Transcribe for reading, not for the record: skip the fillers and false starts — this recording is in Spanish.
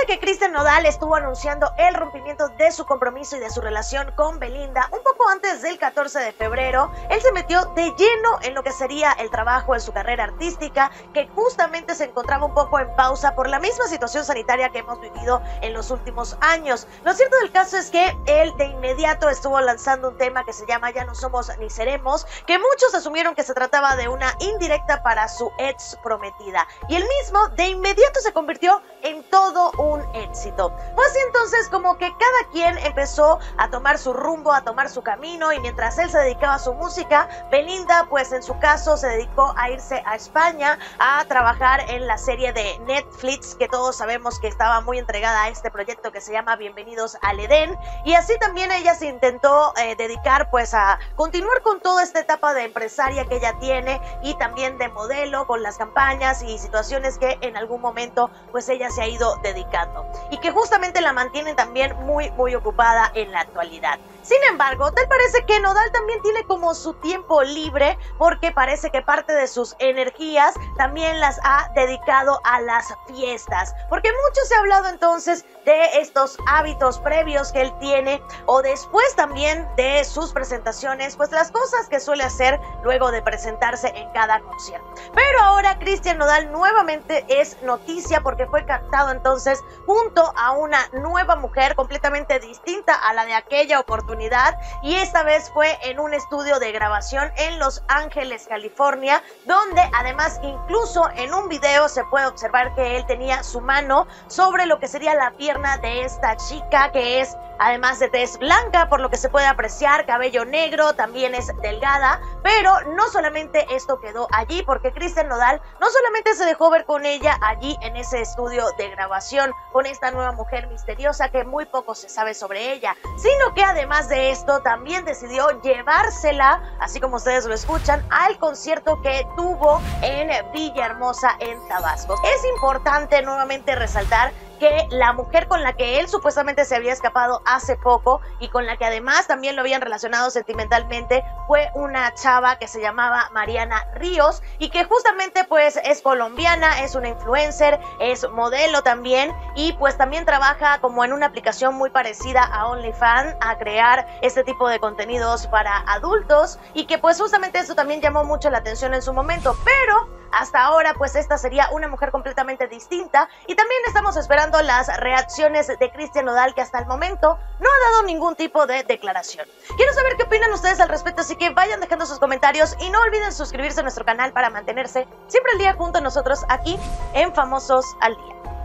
que Cristian Nodal estuvo anunciando el rompimiento de su compromiso y de su relación con Belinda un poco antes del 14 de febrero, él se metió de lleno en lo que sería el trabajo en su carrera artística, que justamente se encontraba un poco en pausa por la misma situación sanitaria que hemos vivido en los últimos años. Lo cierto del caso es que él de inmediato estuvo lanzando un tema que se llama Ya no somos ni seremos, que muchos asumieron que se trataba de una indirecta para su ex prometida, y él mismo de inmediato se convirtió en todo un éxito. Fue así entonces como que cada quien empezó a tomar su rumbo, a tomar su camino, y mientras él se dedicaba a su música, Belinda pues en su caso se dedicó a irse a España a trabajar en la serie de Netflix, que todos sabemos que estaba muy entregada a este proyecto que se llama Bienvenidos al Edén, y así también ella se intentó dedicar pues a continuar con toda esta etapa de empresaria que ella tiene, y también de modelo con las campañas y situaciones que en algún momento pues ella se ha ido dedicando, y que justamente la mantienen también muy ocupada en la actualidad. Sin embargo, tal parece que Nodal también tiene como su tiempo libre, porque parece que parte de sus energías también las ha dedicado a las fiestas, porque mucho se ha hablado entonces de estos hábitos previos que él tiene, o después también de sus presentaciones, pues las cosas que suele hacer luego de presentarse en cada concierto. Pero ahora Cristian Nodal nuevamente es noticia porque fue captado entonces junto a una nueva mujer completamente distinta a la de aquella oportunidad, y esta vez fue en un estudio de grabación en Los Ángeles, California, donde además incluso en un video se puede observar que él tenía su mano sobre lo que sería la pierna de esta chica, que es además de tez blanca, por lo que se puede apreciar, cabello negro, también es delgada. Pero no solamente esto quedó allí, porque Cristian Nodal no solamente se dejó ver con ella allí en ese estudio de grabación con esta nueva mujer misteriosa que muy poco se sabe sobre ella, sino que además de esto también decidió llevársela, así como ustedes lo escuchan, al concierto que tuvo en Villahermosa, en Tabasco. Es importante nuevamente resaltar que la mujer con la que él supuestamente se había escapado hace poco, y con la que además también lo habían relacionado sentimentalmente, fue una chava que se llamaba Mariana Ríos, y que justamente pues es colombiana, es una influencer, es modelo también, y pues también trabaja como en una aplicación muy parecida a OnlyFans, a crear este tipo de contenidos para adultos, y que pues justamente eso también llamó mucho la atención en su momento. Pero hasta ahora pues esta sería una mujer completamente distinta, y también estamos esperando las reacciones de Cristian Nodal, que hasta el momento no ha dado ningún tipo de declaración. Quiero saber qué opinan ustedes al respecto, así que vayan dejando sus comentarios y no olviden suscribirse a nuestro canal para mantenerse siempre al día junto a nosotros aquí en Famosos al Día.